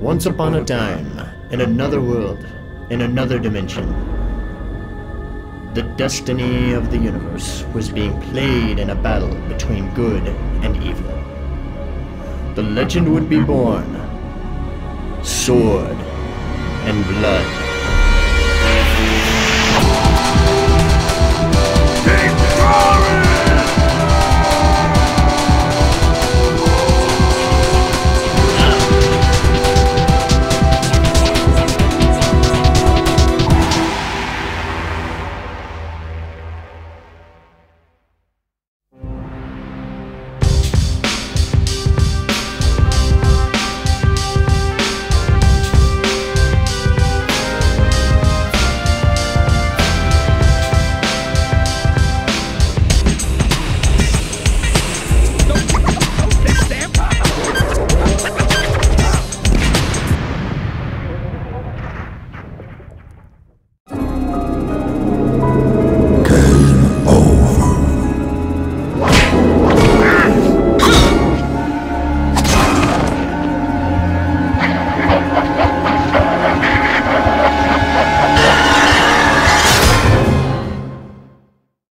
Once upon a time, in another world, in another dimension, the destiny of the universe was being played in a battle between good and evil. The legend would be born. Sword and blood. Destroy!